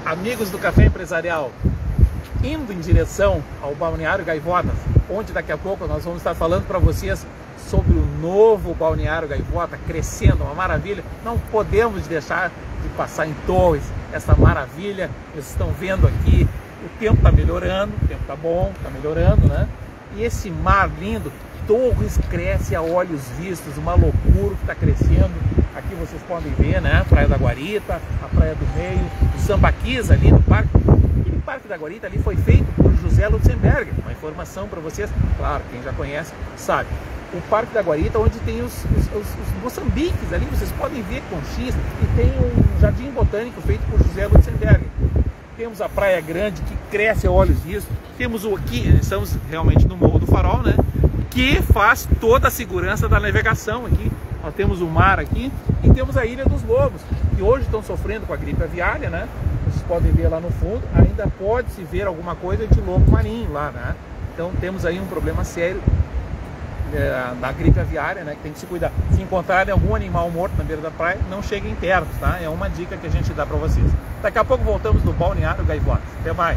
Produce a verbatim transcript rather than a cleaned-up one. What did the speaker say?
amigos do Café Empresarial, indo em direção ao Balneário Gaivotas, onde daqui a pouco nós vamos estar falando para vocês sobre o novo Balneário Gaivota, crescendo, uma maravilha. Não podemos deixar de passar em Torres, essa maravilha. Vocês estão vendo aqui, o tempo está melhorando, o tempo está bom, está melhorando, né? E esse mar lindo, Torres cresce a olhos vistos, uma loucura que está crescendo. Aqui vocês podem ver, né? Praia da Guarita, a Praia do Meio, os sambaquis ali no parque. Aquele Parque da Guarita ali foi feito por José Lutzenberger. Uma informação para vocês, claro, quem já conhece sabe. O Parque da Guarita, onde tem os, os, os, os moçambiques ali, vocês podem ver com X, e tem um jardim botânico feito por José Lutzenberger. Temos a Praia Grande, que cresce a olhos vistos. Temos o aqui, estamos realmente no Morro do Farol, né? Que faz toda a segurança da navegação aqui. Nós temos o mar aqui e temos a Ilha dos Lobos, que hoje estão sofrendo com a gripe aviária, né? Vocês podem ver lá no fundo, ainda pode-se ver alguma coisa de lobo marinho lá, né? Então temos aí um problema sério é, da gripe aviária, né? Que tem que se cuidar. Se encontrarem algum animal morto na beira da praia, não cheguem perto, tá? É uma dica que a gente dá para vocês. Daqui a pouco voltamos do Balneário Gaivotas. Até mais!